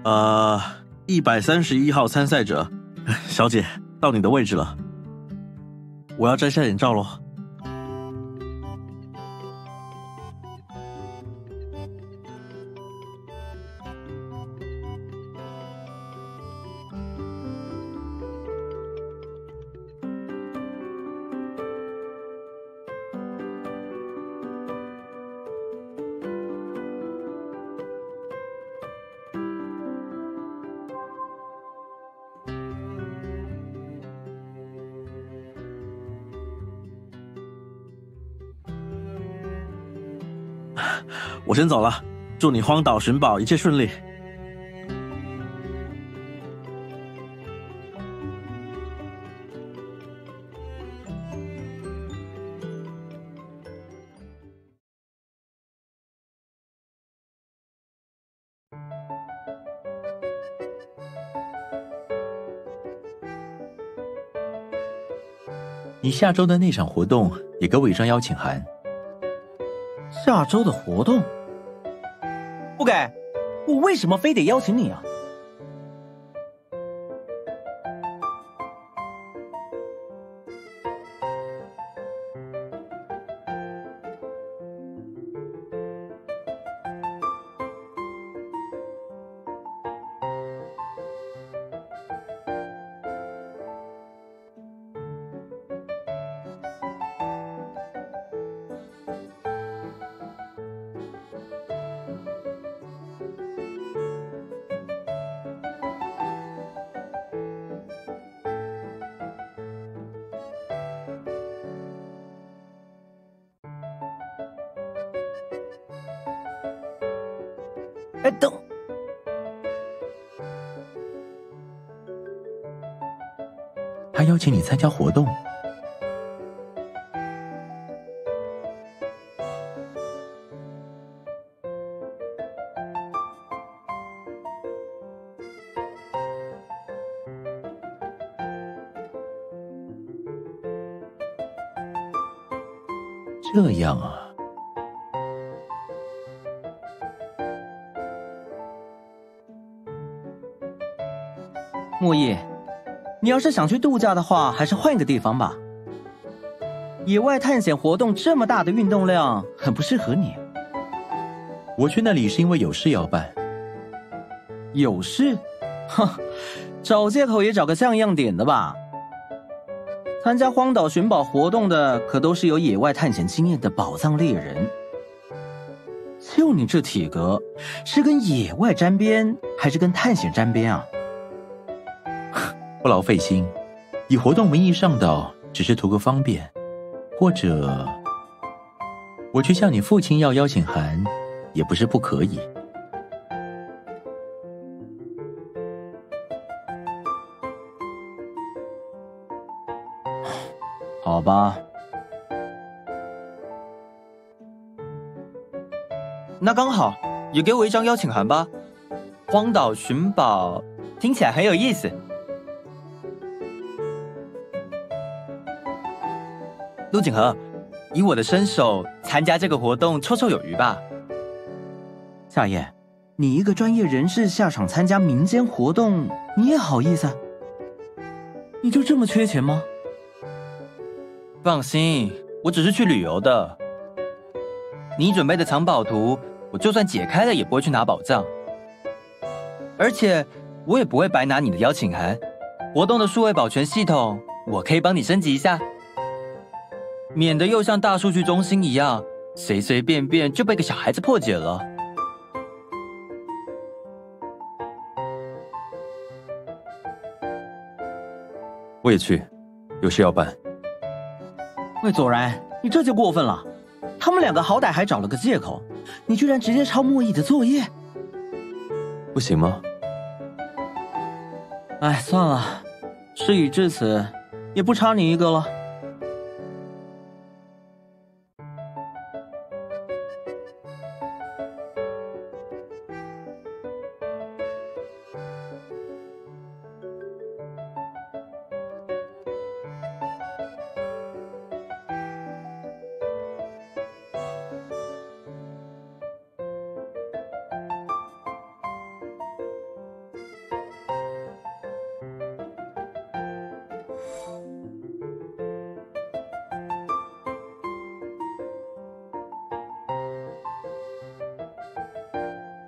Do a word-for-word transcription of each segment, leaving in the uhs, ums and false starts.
呃，一百三十一号参赛者，小姐，到你的位置了。我要摘下眼罩咯。我先走了，祝你荒岛寻宝一切顺利。 你下周的那场活动也给我一张邀请函。 下周的活动？不给，我为什么非得邀请你啊？哎，等， 他邀请你参加活动。这样啊。 莫叶，你要是想去度假的话，还是换个地方吧。野外探险活动这么大的运动量，很不适合你。 我去那里是因为有事要办。 有事？哼，找借口也找个像样点的吧。参加荒岛寻宝活动的可都是有野外探险经验的宝藏猎人。就你这体格，是跟野外沾边，还是跟探险沾边啊？ 不劳费心，以活动名义上岛，只是图个方便，或者我去向你父亲要邀请函，也不是不可以。 好吧，那刚好，也给我一张邀请函吧。荒岛寻宝听起来很有意思。陆景和，以我的身手参加这个活动绰绰有余吧。夏夜，你一个专业人士下场参加民间活动，你也好意思？你就这么缺钱吗？放心，我只是去旅游的。你准备的藏宝图，我就算解开了也不会去拿宝藏。而且，我也不会白拿你的邀请函。活动的数位保全系统，我可以帮你升级一下。免得又像大数据中心一样，随随便便就被个小孩子破解了。 我也去，有事要办。 魏佐然，你这就过分了。他们两个好歹还找了个借口，你居然直接抄莫弈的作业， 不行吗？ 哎，算了，事已至此，也不差你一个了。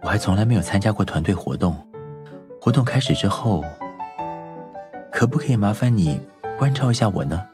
我还从来没有参加过团队活动，活动开始之后，可不可以麻烦你关照一下我呢？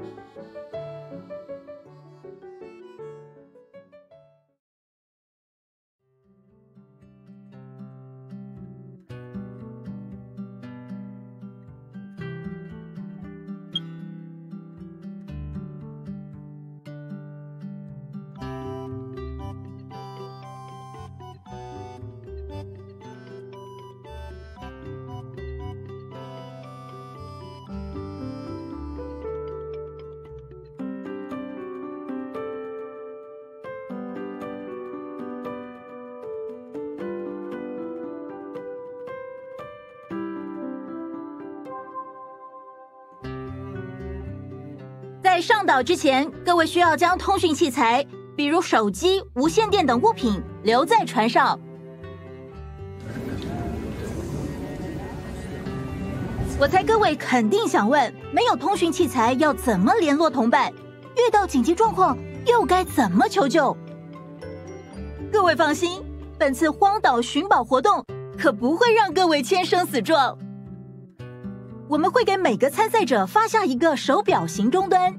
在上岛之前，各位需要将通讯器材，比如手机、无线电等物品留在船上。我猜各位肯定想问，没有通讯器材要怎么联络同伴？遇到紧急状况又该怎么求救？各位放心，本次荒岛寻宝活动可不会让各位签生死状。我们会给每个参赛者发下一个手表型终端。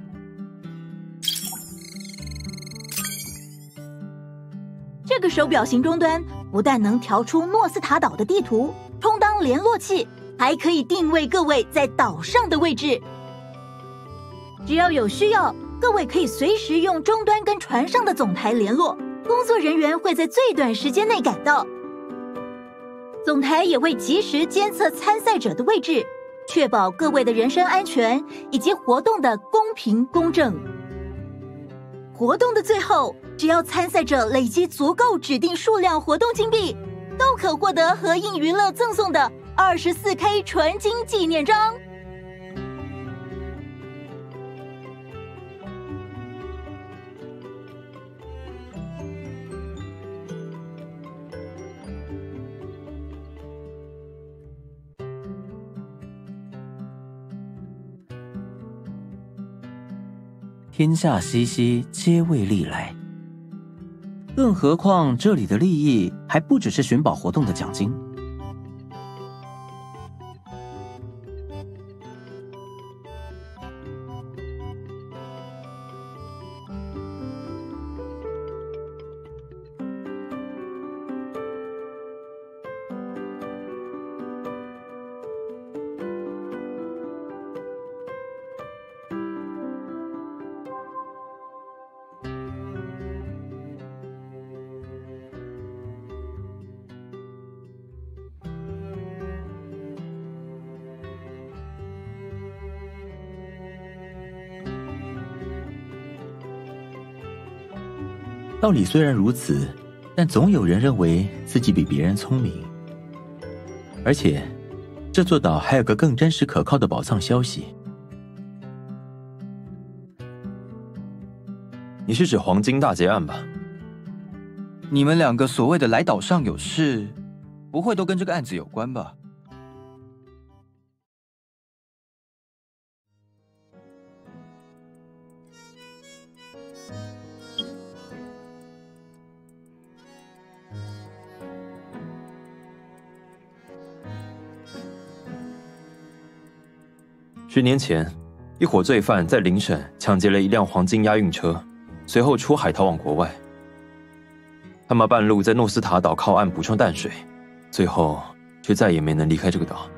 这个手表型终端不但能调出诺斯塔岛的地图，充当联络器，还可以定位各位在岛上的位置。只要有需要，各位可以随时用终端跟船上的总台联络，工作人员会在最短时间内赶到。总台也会及时监测参赛者的位置，确保各位的人身安全以及活动的公平公正。活动的最后，只要参赛者累积足够指定数量活动金币，都可获得和印娱乐赠送的 二十四K 纯金纪念章。 天下熙熙，皆为利来。更何况这里的利益还不只是寻宝活动的奖金。 道理虽然如此，但总有人认为自己比别人聪明。而且，这座岛还有个更真实可靠的宝藏消息。 你是指黄金大劫案吧？ 你们两个所谓的来岛上有事，不会都跟这个案子有关吧？ 十年前，一伙罪犯在邻省抢劫了一辆黄金押运车，随后出海逃往国外。他们半路在诺斯塔岛靠岸补充淡水，最后却再也没能离开这个岛。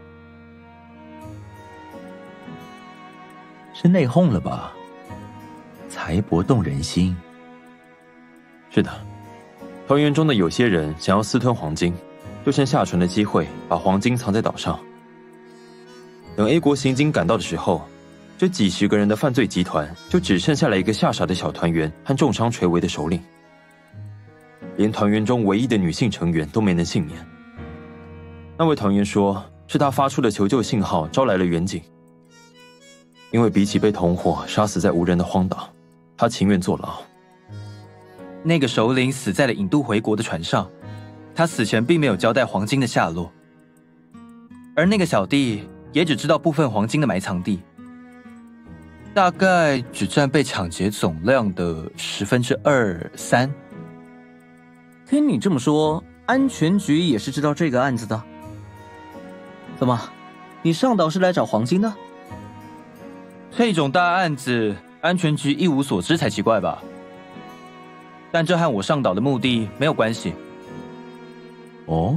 是内讧了吧？财帛动人心。 是的，团员中的有些人想要私吞黄金，就趁下船的机会把黄金藏在岛上。等 A 国刑警赶到的时候，这几十个人的犯罪集团就只剩下了一个吓傻的小团员和重伤垂危的首领，连团员中唯一的女性成员都没能幸免。那位团员说，是他发出的求救信号招来了远景，因为比起被同伙杀死在无人的荒岛，他情愿坐牢。 那个首领死在了引渡回国的船上，他死前并没有交代黄金的下落，而那个小弟也只知道部分黄金的埋藏地，大概只占被抢劫总量的十分之二三。 听你这么说， 安全局也是知道这个案子的。怎么，你上岛是来找黄金的？这种大案子，安全局一无所知才奇怪吧？但这和我上岛的目的没有关系。 哦，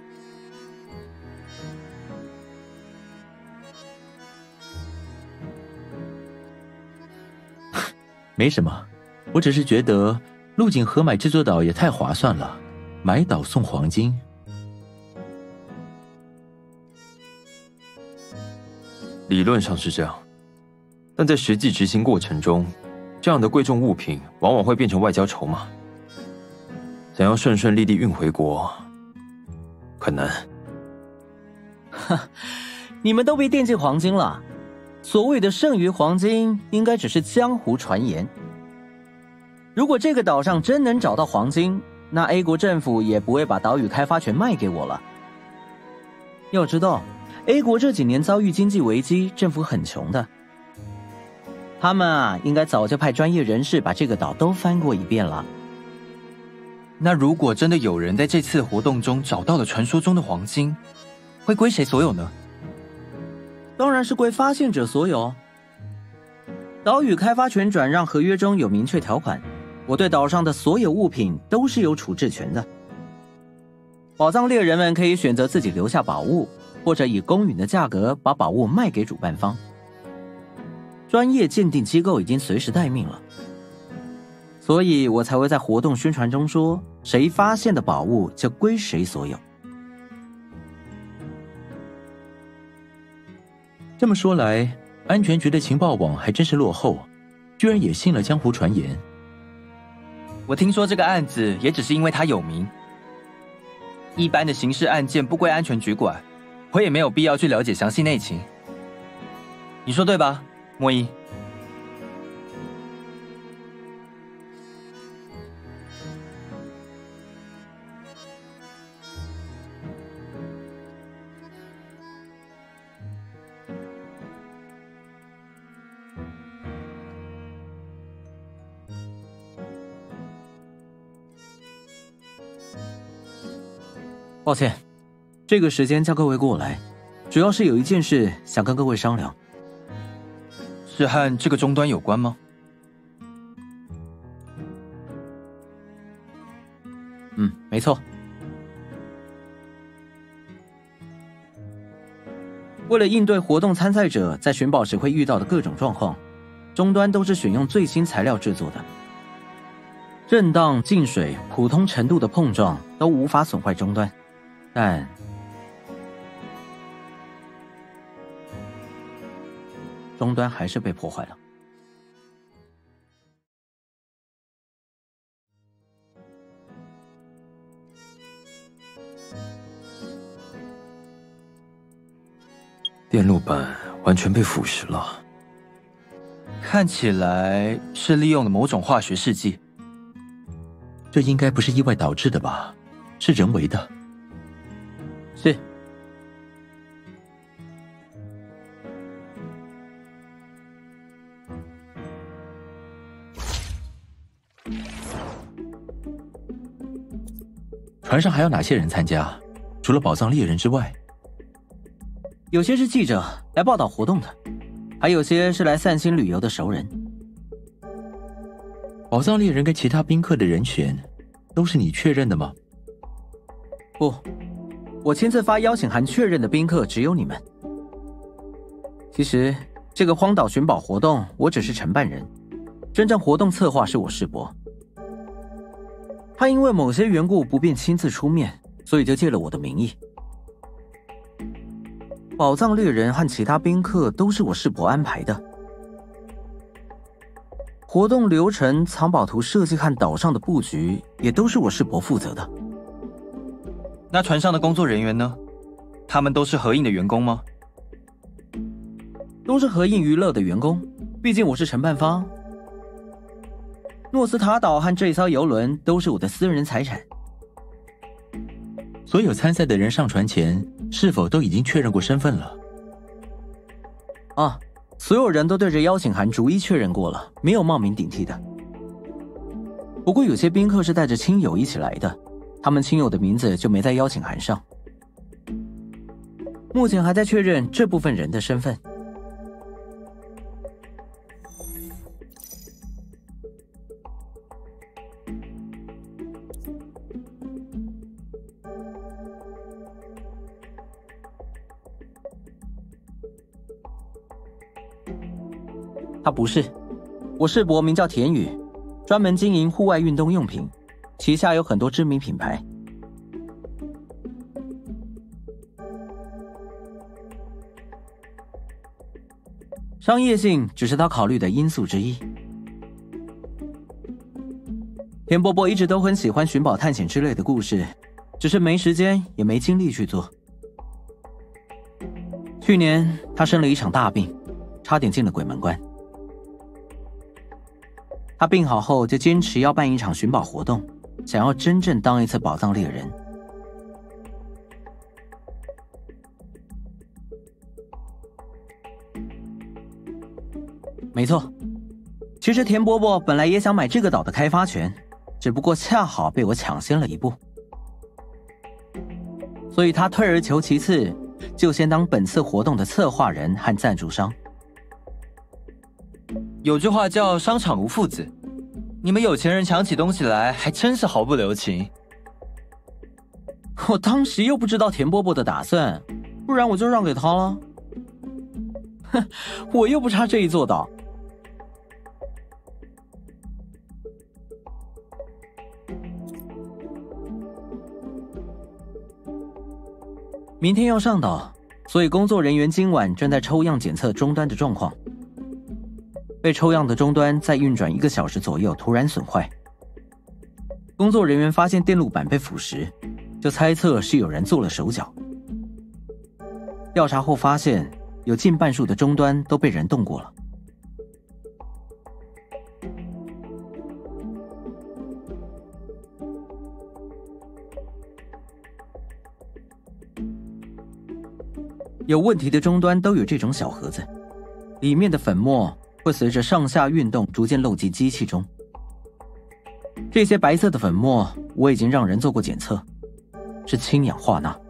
没什么，我只是觉得陆景河买这座岛也太划算了，买岛送黄金。 理论上是这样，但在实际执行过程中，这样的贵重物品往往会变成外交筹码。想要顺顺利利运回国，很难。 哈，你们都别惦记黄金了。所谓的剩余黄金，应该只是江湖传言。如果这个岛上真能找到黄金，那 A 国政府也不会把岛屿开发权卖给我了。要知道 A 国这几年遭遇经济危机，政府很穷的。他们啊，应该早就派专业人士把这个岛都翻过一遍了。那如果真的有人在这次活动中找到了传说中的黄金，会归谁所有呢？当然是归发现者所有。岛屿开发权转让合约中有明确条款，我对岛上的所有物品都是有处置权的。宝藏猎人们可以选择自己留下宝物，或者以公允的价格把宝物卖给主办方。专业鉴定机构已经随时待命了，所以我才会在活动宣传中说，谁发现的宝物就归谁所有。 这么说来，安全局的情报网还真是落后，居然也信了江湖传言。 我听说这个案子也只是因为它有名，一般的刑事案件不归安全局管，我也没有必要去了解详细内情。你说对吧，莫一？抱歉，这个时间叫各位过来，主要是有一件事想跟各位商量。是和这个终端有关吗？嗯，没错。为了应对活动参赛者在寻宝时会遇到的各种状况，终端都是选用最新材料制作的。震荡、进水、普通程度的碰撞都无法损坏终端，但终端还是被破坏了。 电路板完全被腐蚀了， 看起来是利用了某种化学试剂。 这应该不是意外导致的吧？是人为的。 是。 船上还有哪些人参加？除了宝藏猎人之外， 有些是记者来报道活动的，还有些是来散心旅游的熟人。 宝藏猎人跟其他宾客的人选都是你确认的吗？ 不，我亲自发邀请函确认的宾客只有你们。其实这个荒岛寻宝活动我只是承办人，真正活动策划是我世博。他因为某些缘故不便亲自出面，所以就借了我的名义。宝藏猎人和其他宾客都是我世博安排的。活动流程、藏宝图设计和岛上的布局也都是我世博负责的。那船上的工作人员呢？他们都是合印的员工吗？都是合印娱乐的员工，毕竟我是承办方。诺斯塔岛和这艘游轮都是我的私人财产。 所有参赛的人上船前，是否都已经确认过身份了？ 啊，所有人都对着邀请函逐一确认过了，没有冒名顶替的。不过有些宾客是带着亲友一起来的， 他们亲友的名字就没在邀请函上。目前还在确认这部分人的身份。他不是，我世伯名叫田宇，专门经营户外运动用品，旗下有很多知名品牌。商业性只是他考虑的因素之一。田伯伯一直都很喜欢寻宝探险之类的故事，只是没时间也没精力去做。去年他生了一场大病，差点进了鬼门关。他病好后就坚持要办一场寻宝活动，想要真正当一次宝藏猎人。没错，其实田伯伯本来也想买这个岛的开发权，只不过恰好被我抢先了一步，所以他退而求其次，就先当本次活动的策划人和赞助商。 有句话叫商场无父子，你们有钱人抢起东西来还真是毫不留情。 我当时又不知道田伯伯的打算，不然我就让给他了。哼，我又不差这一座岛。明天要上岛，所以工作人员今晚正在抽样检测终端的状况。被抽样的终端在运转一个小时左右突然损坏，工作人员发现电路板被腐蚀，就猜测是有人做了手脚。调查后发现，有近半数的终端都被人动过了。有问题的终端都有这种小盒子，里面的粉末会随着上下运动逐渐漏进机器中。这些白色的粉末我已经让人做过检测，是氢氧化钠。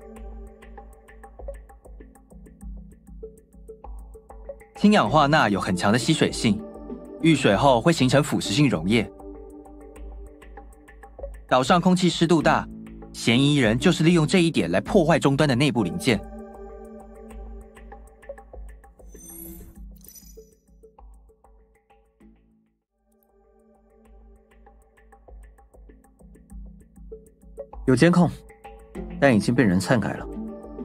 氢氧化钠有很强的吸水性，遇水后会形成腐蚀性溶液。岛上空气湿度大，嫌疑人就是利用这一点来破坏终端的内部零件。 有监控，但已经被人篡改了。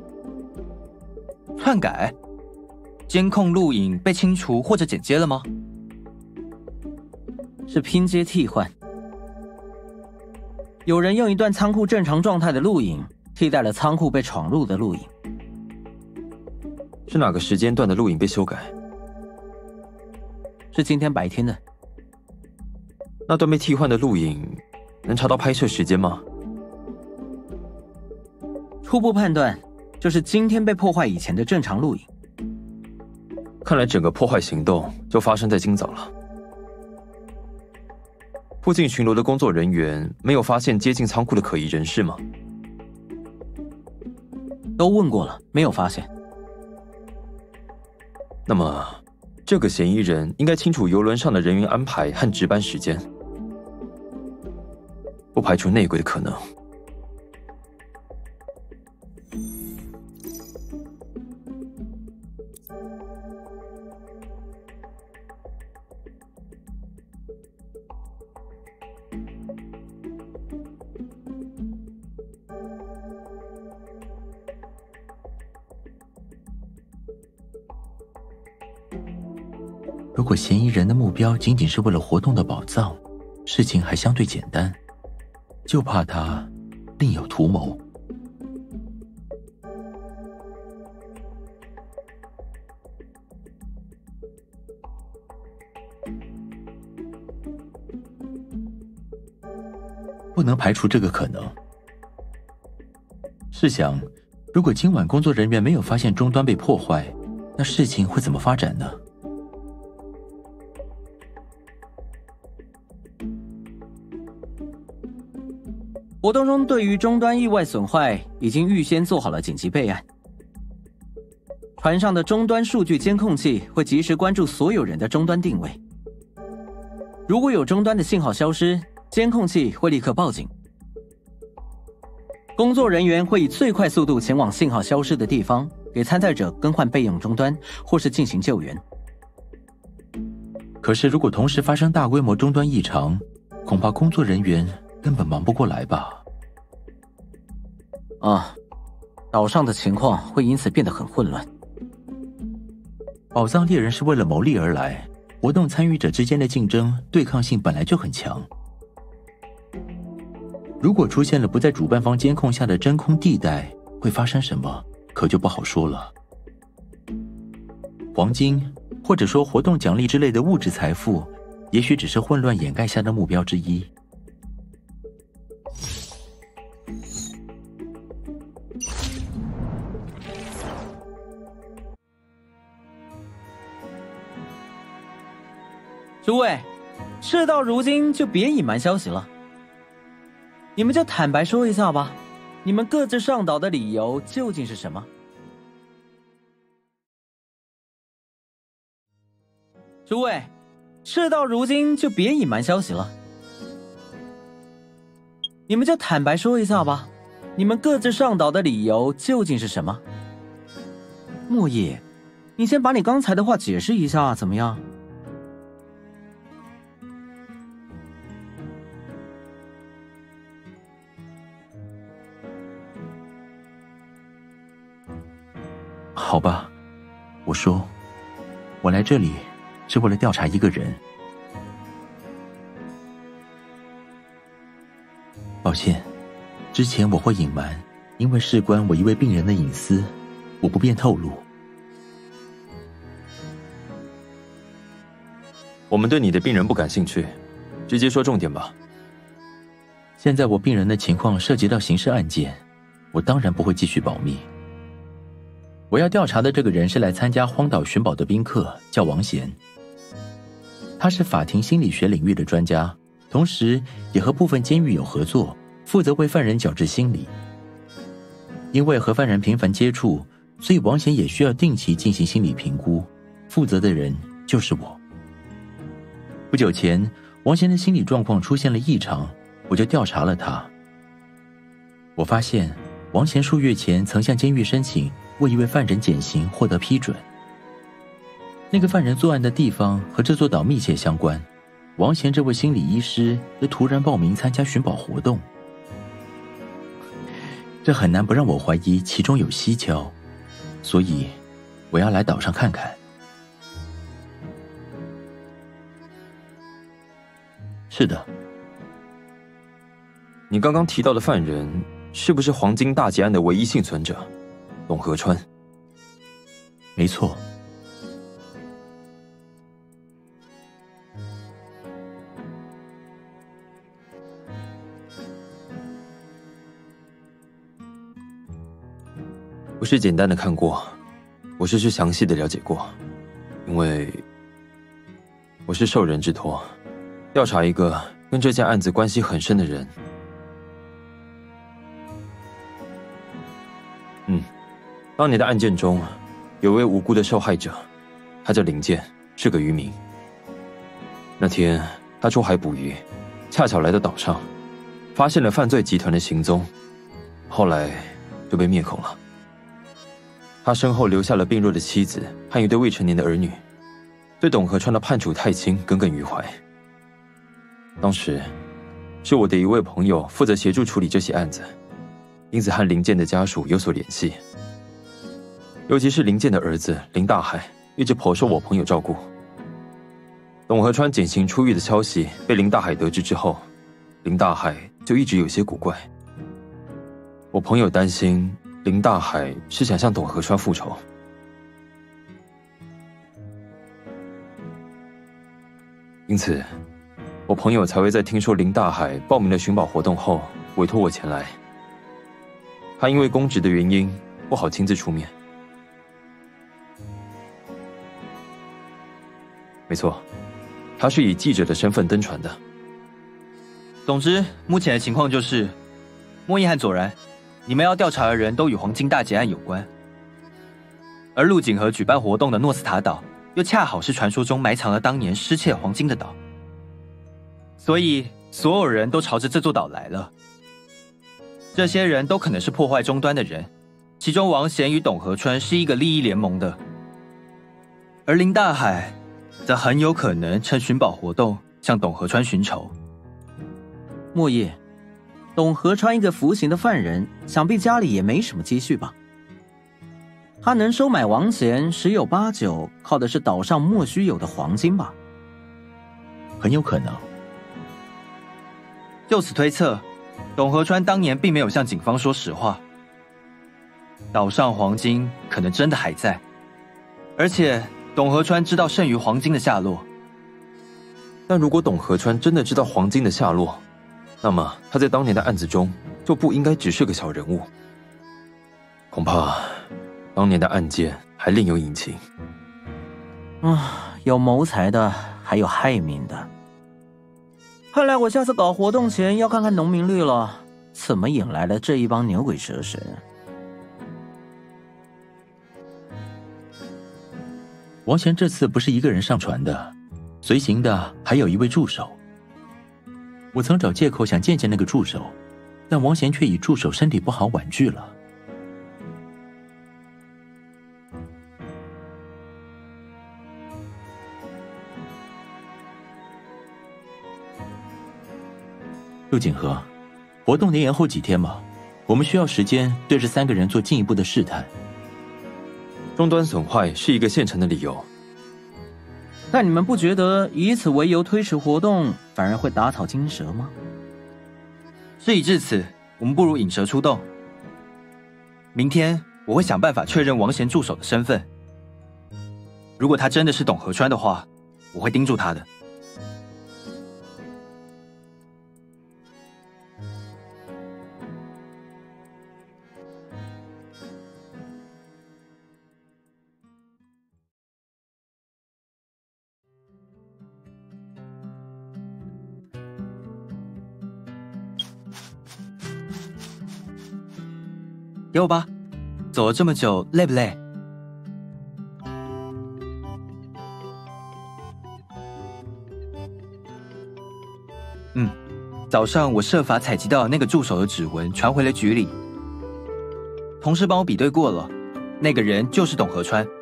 篡改？监控录影被清除或者剪接了吗？ 是拼接替换。有人用一段仓库正常状态的录影，替代了仓库被闯入的录影。 是哪个时间段的录影被修改？ 是今天白天的。 那段被替换的录影，能查到拍摄时间吗？ 初步判断，就是今天被破坏以前的正常录影。 看来整个破坏行动就发生在今早了。附近巡逻的工作人员没有发现接近仓库的可疑人士吗？ 都问过了，没有发现。 那么，这个嫌疑人应该清楚邮轮上的人员安排和值班时间，不排除内鬼的可能。 如果嫌疑人的目标仅仅是为了活动的宝藏，事情还相对简单，就怕他另有图谋。不能排除这个可能。试想，如果今晚工作人员没有发现终端被破坏，那事情会怎么发展呢？ 活动中对于终端意外损坏已经预先做好了紧急备案。船上的终端数据监控器会及时关注所有人的终端定位。如果有终端的信号消失，监控器会立刻报警。工作人员会以最快速度前往信号消失的地方，给参赛者更换备用终端，或是进行救援。 可是，如果同时发生大规模终端异常，恐怕工作人员根本忙不过来吧？ 啊，岛上的情况会因此变得很混乱。 宝藏猎人是为了牟利而来，活动参与者之间的竞争对抗性本来就很强。如果出现了不在主办方监控下的真空地带，会发生什么，可就不好说了。黄金，或者说活动奖励之类的物质财富，也许只是混乱掩盖下的目标之一。 诸位，事到如今就别隐瞒消息了，你们就坦白说一下吧，你们各自上岛的理由究竟是什么？诸位，事到如今就别隐瞒消息了，你们就坦白说一下吧，你们各自上岛的理由究竟是什么？莫叶，你先把你刚才的话解释一下，怎么样？ 好吧，我说，我来这里是为了调查一个人。抱歉，之前我会隐瞒，因为事关我一位病人的隐私，我不便透露。 我们对你的病人不感兴趣，直接说重点吧。 现在我病人的情况涉及到刑事案件，我当然不会继续保密。我要调查的这个人是来参加荒岛寻宝的宾客，叫王贤。他是法庭心理学领域的专家，同时也和部分监狱有合作，负责为犯人矫治心理。因为和犯人频繁接触，所以王贤也需要定期进行心理评估，负责的人就是我。不久前，王贤的心理状况出现了异常，我就调查了他。我发现王贤数月前曾向监狱申请为一位犯人减刑获得批准。那个犯人作案的地方和这座岛密切相关，王贤这位心理医师则突然报名参加寻宝活动，这很难不让我怀疑其中有蹊跷，所以我要来岛上看看。是的。 你刚刚提到的犯人是不是黄金大劫案的唯一幸存者董河川？ 没错。 不是简单的看过，我是去详细的了解过，因为我是受人之托，调查一个跟这件案子关系很深的人。嗯，当年的案件中，有位无辜的受害者，他叫林健，是个渔民。那天他出海捕鱼，恰巧来到岛上，发现了犯罪集团的行踪，后来就被灭口了。他身后留下了病弱的妻子和一对未成年的儿女，对董河川的判处太轻耿耿于怀。当时是我的一位朋友负责协助处理这起案子，因此和林健的家属有所联系，尤其是林健的儿子林大海一直颇受我朋友照顾。董河川减刑出狱的消息被林大海得知之后，林大海就一直有些古怪。我朋友担心林大海是想向董河川复仇，因此我朋友才会在听说林大海报名了寻宝活动后委托我前来。他因为公职的原因不好亲自出面。没错，他是以记者的身份登船的。 总之，目前的情况就是， 莫言和左然，你们要调查的人都与黄金大劫案有关，而陆景和举办活动的诺斯塔岛，又恰好是传说中埋藏了当年失窃黄金的岛，所以所有人都朝着这座岛来了。这些人都可能是破坏终端的人，其中王贤与董河川是一个利益联盟的，而林大海则很有可能趁寻宝活动向董河川寻仇。 莫叶，董河川一个服刑的犯人，想必家里也没什么积蓄吧？他能收买王贤，十有八九靠的是岛上莫须有的黄金吧？ 很有可能。 就此推测，董河川当年并没有向警方说实话，岛上黄金可能真的还在，而且董河川知道剩余黄金的下落。 但如果董河川真的知道黄金的下落，那么他在当年的案子中就不应该只是个小人物，恐怕当年的案件还另有隐情。 啊，有谋财的，还有害民的。看来我下次搞活动前要看看农民率了，怎么引来了这一帮牛鬼蛇神？ 王贤这次不是一个人上船的，随行的还有一位助手。我曾找借口想见见那个助手，但王贤却以助手身体不好婉拒了。陆景和，活动得延后几天吧，我们需要时间对这三个人做进一步的试探。 终端损坏是一个现成的理由， 但你们不觉得以此为由推迟活动，反而会打草惊蛇吗？ 事已至此，我们不如引蛇出洞。明天我会想办法确认王贤助手的身份。如果他真的是董河川的话，我会盯住他的。给我吧，走了这么久，累不累？嗯，早上我设法采集到那个助手的指纹，传回了局里。同事帮我比对过了，那个人就是董河川。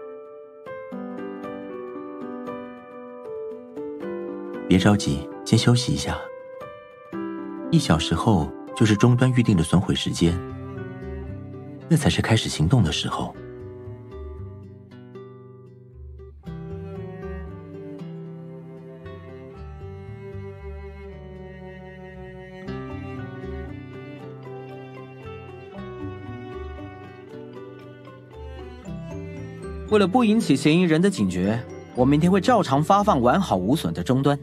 别着急，先休息一下。一小时后就是终端预定的损毁时间。那才是开始行动的时候。 为了不引起嫌疑人的警觉，我明天会照常发放完好无损的终端。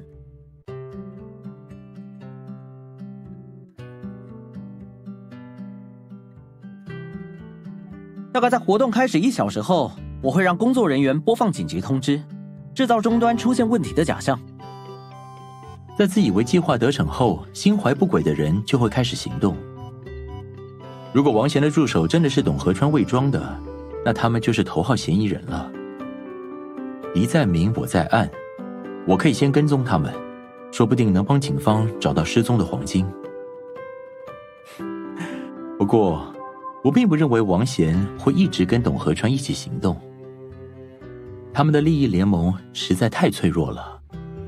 大概在活动开始一小时后，我会让工作人员播放紧急通知，制造终端出现问题的假象。 在自以为计划得逞后，心怀不轨的人就会开始行动。如果王贤的助手真的是董河川伪装的，那他们就是头号嫌疑人了。敌在明，我在暗，我可以先跟踪他们，说不定能帮警方找到失踪的黄金。不过我并不认为王贤会一直跟董河川一起行动，他们的利益联盟实在太脆弱了。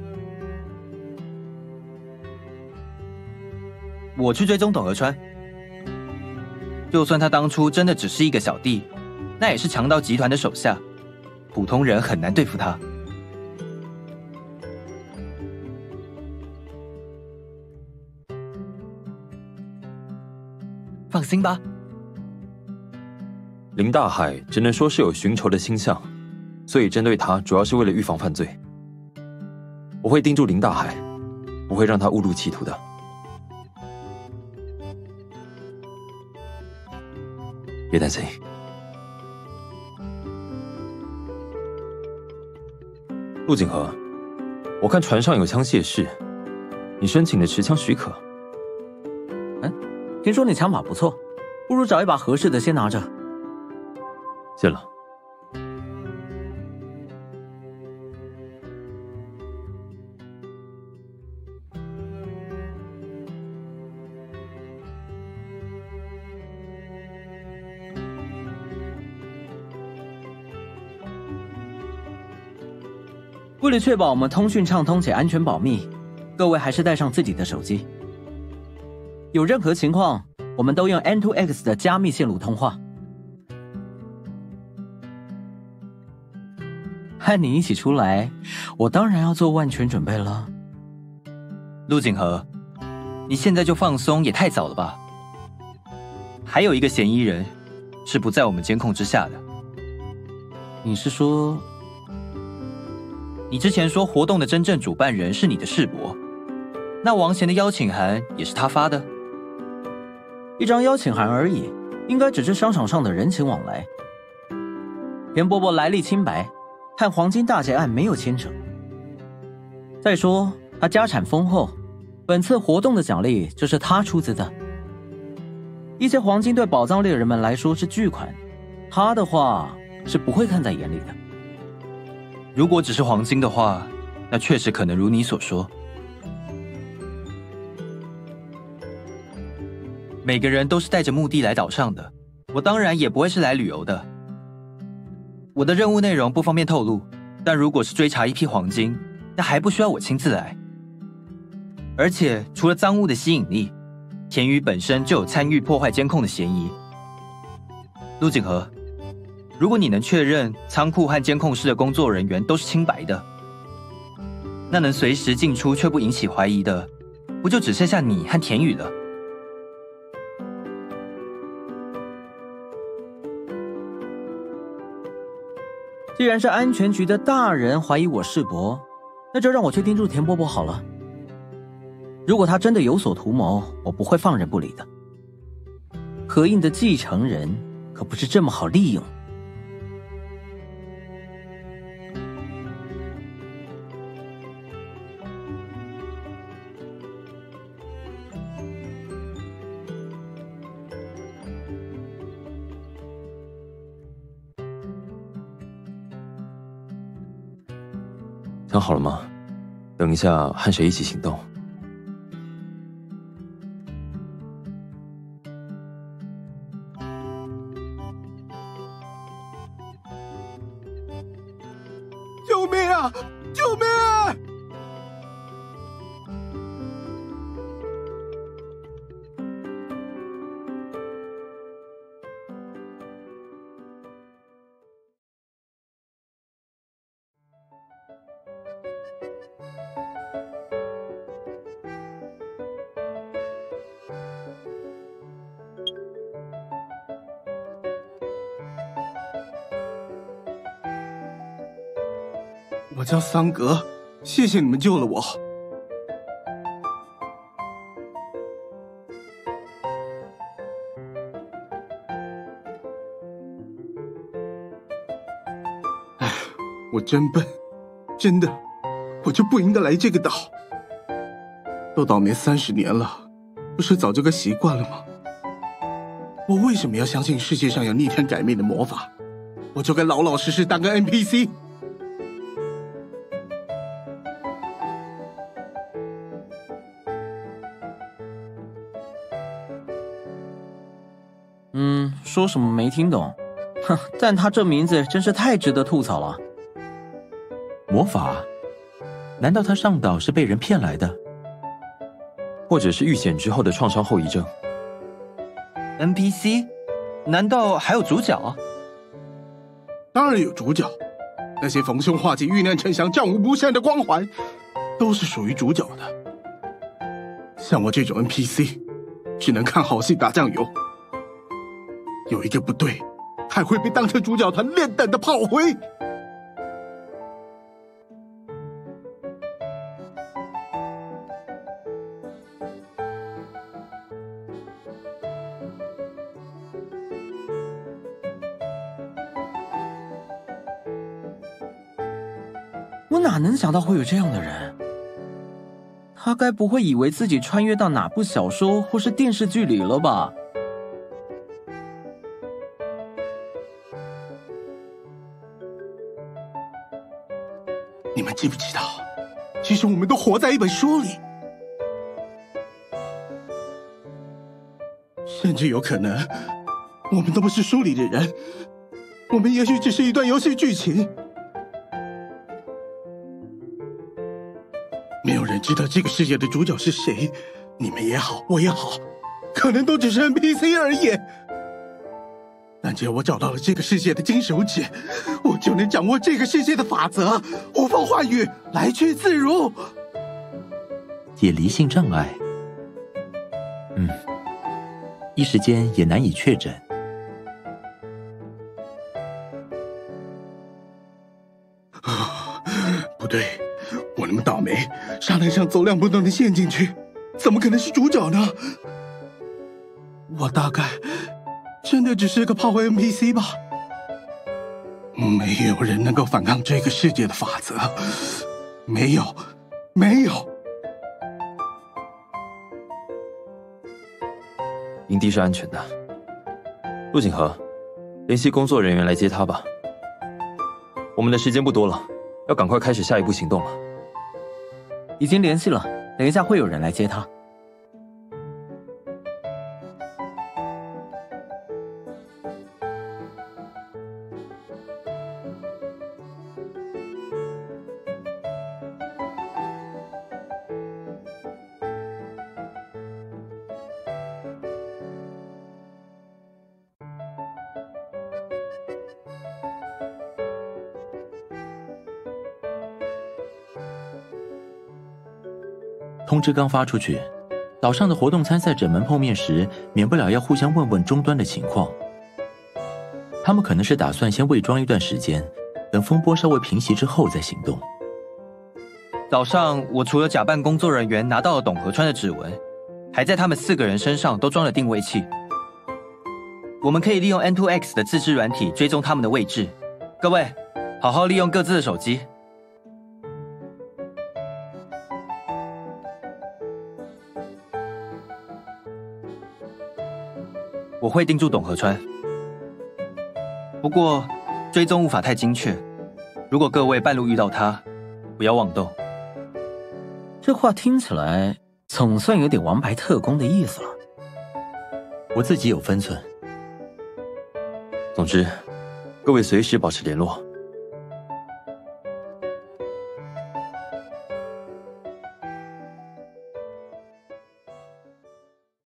我去追踪董河川，就算他当初真的只是一个小弟，那也是强盗集团的手下，普通人很难对付他。放心吧。 林大海只能说是有寻仇的倾向，所以针对他主要是为了预防犯罪。我会盯住林大海，不会让他误入歧途的。别担心。陆景和，我看船上有枪械室，你申请的持枪许可。 嗯， 听说你枪法不错，不如找一把合适的先拿着。 谢了。 为了确保我们通讯畅通且安全保密，各位还是带上自己的手机。有任何情况，我们都用 N 二 X 的加密线路通话。和你一起出来，我当然要做万全准备了。 陆景和，你现在就放松也太早了吧？还有一个嫌疑人是不在我们监控之下的。 你是说， 你之前说活动的真正主办人是你的世伯，那王贤的邀请函也是他发的？ 一张邀请函而已，应该只是商场上的人情往来。田伯伯来历清白，和黄金大劫案没有牵扯。再说他家产丰厚，本次活动的奖励就是他出资的。一些黄金对宝藏猎人们来说是巨款，他的话是不会看在眼里的。 如果只是黄金的话，那确实可能如你所说。每个人都是带着目的来岛上的，我当然也不会是来旅游的。我的任务内容不方便透露，但如果是追查一批黄金，那还不需要我亲自来。而且除了赃物的吸引力，田宇本身就有参与破坏监控的嫌疑。陆景和，如果你能确认仓库和监控室的工作人员都是清白的，那能随时进出却不引起怀疑的，不就只剩下你和田宇了？ 既然是安全局的大人怀疑我世伯，那就让我去盯住田伯伯好了。如果他真的有所图谋，我不会放任不理的。何印的继承人可不是这么好利用。 想好了吗？等一下和谁一起行动？ 救命啊！救命啊！我叫桑格，谢谢你们救了我。哎，我真笨，真的，我就不应该来这个岛。都倒霉三十年了，不是早就该习惯了吗？我为什么要相信世界上有逆天改命的魔法？我就该老老实实当个 N P C。 嗯，说什么没听懂，哼，但他这名字真是太值得吐槽了。 魔法？难道他上岛是被人骗来的？ 或者是遇险之后的创伤后遗症 ？N P C？ 难道还有主角？ 当然有主角，那些逢凶化吉、遇难成祥、战无不胜的光环，都是属于主角的。像我这种 N P C， 只能看好戏打酱油。有一个不对，还会被当成主角团练胆的炮灰。 我哪能想到会有这样的人？ 他该不会以为自己穿越到哪部小说或是电视剧里了吧？ 你们知不知道，其实我们都活在一本书里，甚至有可能，我们都不是书里的人，我们也许只是一段游戏剧情。没有人知道这个世界的主角是谁，你们也好，我也好，可能都只是 N P C 而已。但只要我找到了这个世界的金手指，我就能掌握这个世界的法则，呼风唤雨，来去自如。 解离性障碍，嗯，一时间也难以确诊。 啊，不对，我那么倒霉，沙滩上走两步都能陷进去，怎么可能是主角呢？我大概真的只是个炮灰 N P C 吧。没有人能够反抗这个世界的法则，没有，没有。 营地是安全的。陆景和，联系工作人员来接他吧。我们的时间不多了，要赶快开始下一步行动了。 已经联系了，等一下会有人来接他。 通知刚发出去，岛上的活动参赛者们碰面时，免不了要互相问问终端的情况。他们可能是打算先伪装一段时间，等风波稍微平息之后再行动。 早上我除了假扮工作人员拿到了董河川的指纹，还在他们四个人身上都装了定位器。我们可以利用 N 二 X 的自制软体追踪他们的位置。各位，好好利用各自的手机。我会盯住董河川，不过追踪无法太精确。如果各位半路遇到他，不要妄动。 这话听起来总算有点王牌特工的意思了。 我自己有分寸。 总之，各位随时保持联络。